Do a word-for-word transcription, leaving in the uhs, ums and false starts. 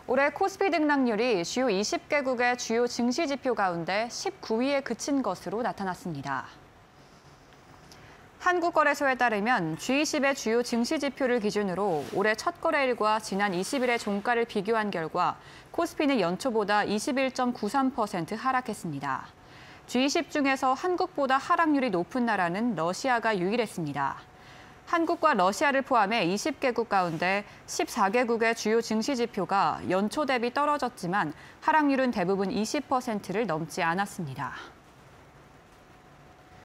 올해 코스피 등락률이 주요 이십 개국의 주요 증시 지표 가운데 십구 위에 그친 것으로 나타났습니다. 한국거래소에 따르면 지 이십의 주요 증시 지표를 기준으로 올해 첫 거래일과 지난 이십 일의 종가를 비교한 결과 코스피는 연초보다 이십일 점 구삼 퍼센트 하락했습니다. 지 이십 중에서 한국보다 하락률이 높은 나라는 러시아가 유일했습니다. 한국과 러시아를 포함해 이십 개국 가운데 십사 개국의 주요 증시 지표가 연초 대비 떨어졌지만 하락률은 대부분 이십 퍼센트를 넘지 않았습니다.